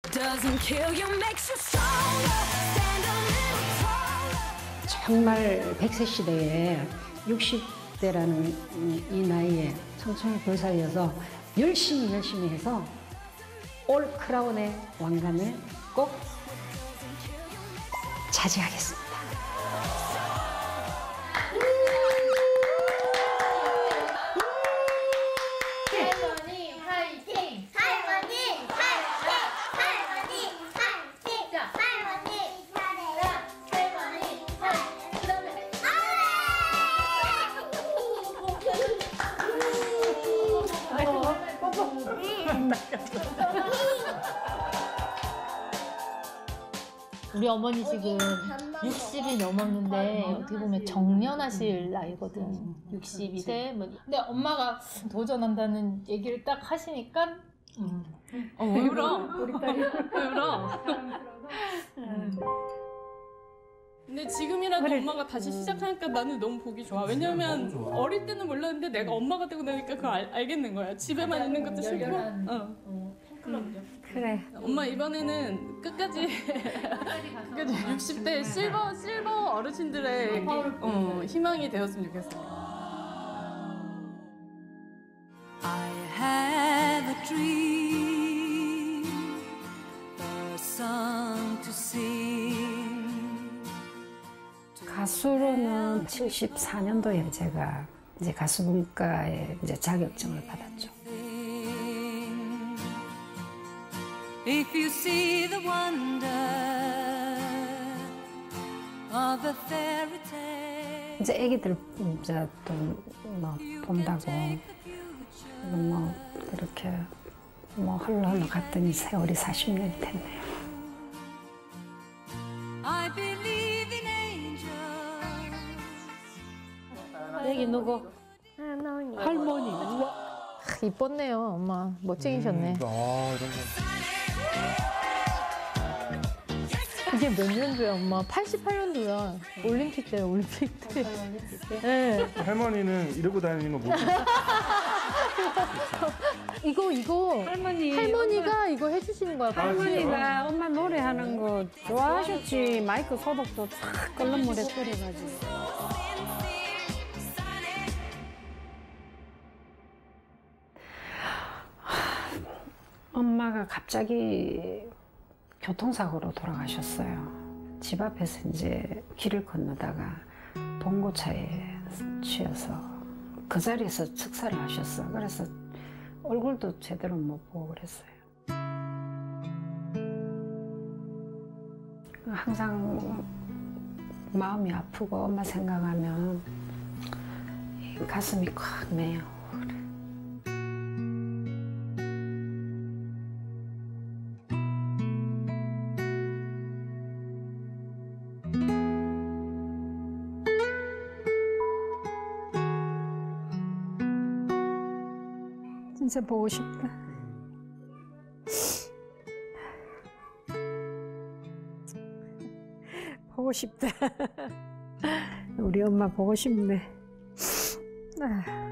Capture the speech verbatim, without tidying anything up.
정말 백 세 시대에 육십 대라는 이 나이에 청춘을 불살려서 열심히 열심히 해서 올 크라운의 왕관을 꼭 차지하겠습니다. 할머니 화이팅! 할머니 화이팅! 할머니 화이팅! 자, 할머니 잘해라! 할머니 화이팅! 그다음에 우리 어머니 지금 육십이 넘었는데 어떻게 보면 정년하실 나이거든. 육십이 세. 뭐. 근데 엄마가 도전한다는 얘기를 딱 하시니까 음. 어, 왜 울어? 우리 딸이 왜 울어? 음. 근데 지금이라도 그래. 엄마가 다시 시작하니까 나는 너무 보기 좋아. 왜냐면 어릴 때는 몰랐는데 내가 엄마가 되고 나니까 그거 알, 알겠는 거야. 집에만 있는 것도 싫고. 어. 음. 그래. 엄마 이번에는 끝까지 끝까지 육십 대 실버 실버 어르신들의 어, 희망이 되었으면 좋겠어요. I have a dream, a song to sing. 가수로는 칠십사 년도에 제가 이제 가수분과에 이제 자격증을 받았죠. If you see the wonder of a fairy tale. 이제 애기들 이제 또 뭐 본다고 뭐 이렇게 뭐 흘러 흘러 갔더니 세월이 사십 년이 됐네요. I believe in angels. 여기 누구? 할머니. 할머니. 우와. 이뻤네요, 엄마. 멋쟁이셨네. 음, 아, 이런 거. 이게 몇 년도야, 엄마? 팔십팔 년도야. 올림픽 때, 올림픽 때. 네. 할머니는 이러고 다니는 거 보고. 이거, 이거. 할머니. 할머니가 이거 해주시는 거야. 할머니가 엄마 노래하는 거 좋아하셨지. 마이크 소독도 탁 끓는 물에 끓여가지고. 엄마가 갑자기 교통사고로 돌아가셨어요. 집 앞에서 이제 길을 건너다가 봉고차에 치여서 그 자리에서 즉사를 하셨어. 그래서 얼굴도 제대로 못 보고 그랬어요. 항상 마음이 아프고 엄마 생각하면 가슴이 콱 메요. 진짜 보고 싶다. 보고 싶다. 우리 엄마 보고 싶네. 아.